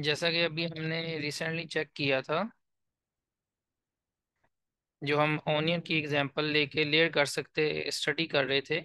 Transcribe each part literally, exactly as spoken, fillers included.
जैसा कि अभी हमने रिसेंटली चेक किया था, जो हम ऑनियन की एग्जांपल लेके लेयर कर सकते स्टडी कर रहे थे।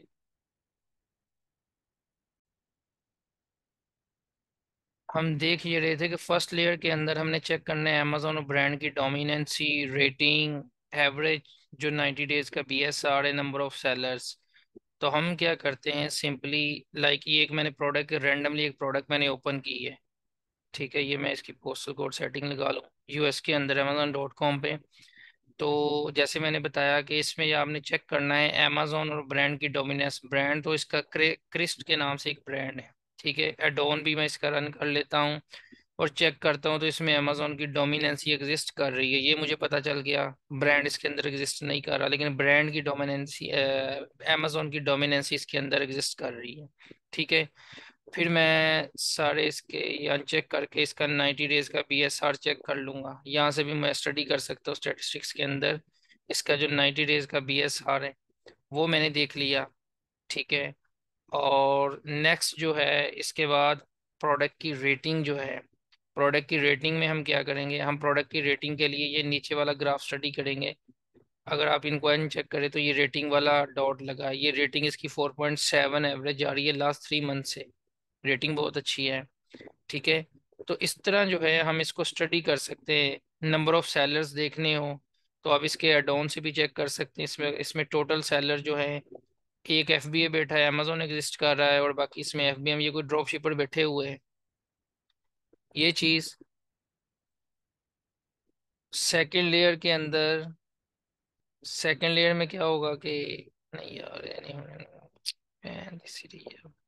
हम देख ये रहे थे कि फर्स्ट लेयर के अंदर हमने चेक करना है अमेजोन ब्रांड की डोमिनेंसी, रेटिंग, एवरेज, जो नाइन्टी डेज का बी एस आर है, नंबर ऑफ सेलर्स। तो हम क्या करते हैं सिंपली, लाइक ये एक मैंने प्रोडक्ट रैंडमली एक प्रोडक्ट मैंने ओपन की है। ठीक है, ये मैं इसकी पोस्टल कोड सेटिंग लगा लूँ यू एस के अंदर अमेजोन डॉट कॉम पे। तो जैसे मैंने बताया कि इसमें ये आपने चेक करना है अमेजोन और ब्रांड की डोमिनेंस। ब्रांड तो इसका क्रे, क्रिस्ट के नाम से एक ब्रांड है। ठीक है, एडोन भी मैं इसका रन कर लेता हूँ और चेक करता हूँ, तो इसमें अमेजोन की डोमिनेंसी एग्जिस्ट कर रही है, ये मुझे पता चल गया। ब्रांड इसके अंदर एग्जिस्ट नहीं कर रहा, लेकिन ब्रांड की डोमिनेंसी, अमेजोन की डोमिनेंसी इसके अंदर एग्जिस्ट कर रही है। ठीक है, फिर मैं सारे इसके यहाँ चेक करके इसका नाइन्टी डेज का बी एस आर चेक कर लूंगा। यहाँ से भी मैं स्टडी कर सकता हूँ स्टेटिस्टिक्स के अंदर। इसका जो नाइन्टी डेज का बी एस आर है वो मैंने देख लिया। ठीक है, और नेक्स्ट जो है इसके बाद प्रोडक्ट की रेटिंग जो है, प्रोडक्ट की रेटिंग में हम क्या करेंगे, हम प्रोडक्ट की रेटिंग के लिए ये नीचे वाला ग्राफ स्टडी करेंगे। अगर आप इनको चेक करें तो ये रेटिंग वाला डॉट लगा है, ये रेटिंग इसकी फोर पॉइंट सेवन एवरेज आ रही है लास्ट थ्री मंथ से। रेटिंग बहुत अच्छी है। ठीक है, तो इस तरह जो है हम इसको स्टडी कर सकते हैं। नंबर ऑफ सेलर्स देखने हो तो आप इसके एडोन से भी चेक कर सकते हैं। इसमें इसमें टोटल सेलर जो है, एक एफ बी ए बैठा है, अमेजोन एग्जिस्ट कर रहा है, और बाकी इसमें एफ बी एम ये कोई ड्रॉप शिपर बैठे हुए हैं। ये चीज़ सेकेंड लेयर के अंदर, सेकेंड लेयर में क्या होगा कि नहीं यार, ये नहीं होने